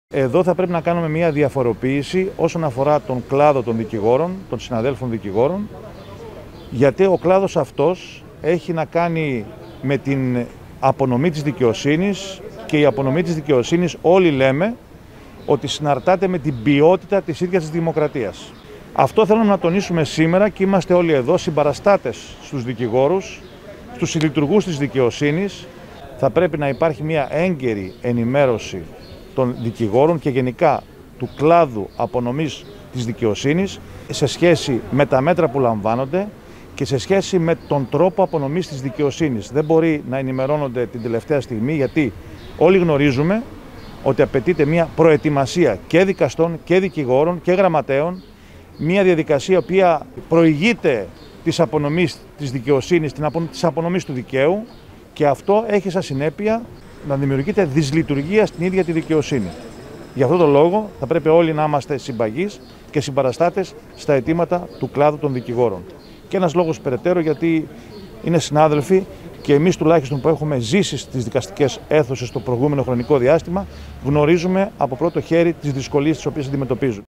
Εδώ θα πρέπει να κάνουμε μια διαφοροποίηση όσον αφορά τον κλάδο των δικηγόρων, των συναδέλφων δικηγόρων, γιατί ο κλάδος αυτός έχει να κάνει με την απονομή της δικαιοσύνης και η απονομή της δικαιοσύνης όλοι λέμε ότι συναρτάται με την ποιότητα της ίδιας της δημοκρατίας. Αυτό θέλουμε να τονίσουμε σήμερα και είμαστε όλοι εδώ συμπαραστάτες στους δικηγόρους, στους συλλειτουργούς της δικαιοσύνης. Θα πρέπει να υπάρχει μια έγκαιρη ενημέρωση των δικηγόρων και γενικά του κλάδου απονομής της δικαιοσύνης σε σχέση με τα μέτρα που λαμβάνονται και σε σχέση με τον τρόπο απονομής της δικαιοσύνης. Δεν μπορεί να ενημερώνονται την τελευταία στιγμή, γιατί όλοι γνωρίζουμε ότι απαιτείται μια προετοιμασία και δικαστών και δικηγόρων και γραμματέων, μια διαδικασία η οποία προηγείται της απονομής της δικαιοσύνης, της απονομής του δικαίου, και αυτό έχει σαν συνέπεια να δημιουργείται δυσλειτουργία στην ίδια τη δικαιοσύνη. Γι' αυτό τον λόγο θα πρέπει όλοι να είμαστε συμπαγείς και συμπαραστάτες στα αιτήματα του κλάδου των δικηγόρων. Και ένας λόγος περαιτέρω, γιατί είναι συνάδελφοι και εμείς τουλάχιστον που έχουμε ζήσει στις δικαστικές αίθουσες το προηγούμενο χρονικό διάστημα, γνωρίζουμε από πρώτο χέρι τις δυσκολίες τις οποίες αντιμετωπίζουν.